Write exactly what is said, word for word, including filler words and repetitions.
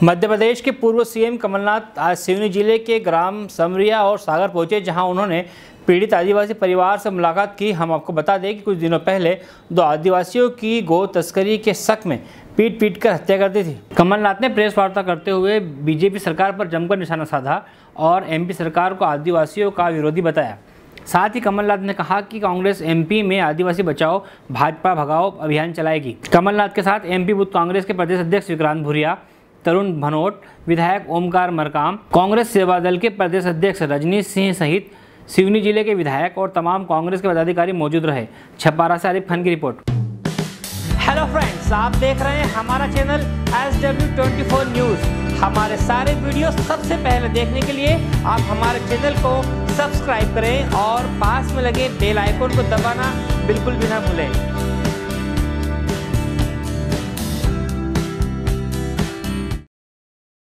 मध्य प्रदेश के पूर्व सीएम कमलनाथ आज सिवनी जिले के ग्राम समरिया और सागर पहुंचे, जहां उन्होंने पीड़ित आदिवासी परिवार से मुलाकात की। हम आपको बता दें कि कुछ दिनों पहले दो आदिवासियों की गो तस्करी के शक में पीट पीट कर हत्या कर दी थी। कमलनाथ ने प्रेस वार्ता करते हुए बीजेपी सरकार पर जमकर निशाना साधा और एमपी सरकार को आदिवासियों का विरोधी बताया। साथ ही कमलनाथ ने कहा कि कांग्रेस एमपी में आदिवासी बचाओ भाजपा भगाओ अभियान चलाएगी। कमलनाथ के साथ एमपी बूथ कांग्रेस के प्रदेश अध्यक्ष विक्रांत भूरिया, तरुण भनोट, विधायक ओमकार मरकाम, कांग्रेस सेवा दल के प्रदेश अध्यक्ष रजनीश सिंह सहित सिवनी जिले के विधायक और तमाम कांग्रेस के पदाधिकारी मौजूद रहे। छपारा से आरिफ खान की रिपोर्ट। हेलो फ्रेंड्स, आप देख रहे हैं हमारा channel S W twenty four news. हमारे सारे वीडियो सबसे पहले देखने के लिए आप हमारे चैनल को सब्सक्राइब करें और पास में लगे बेल आइकन को दबाना बिल्कुल भी ना भूलें।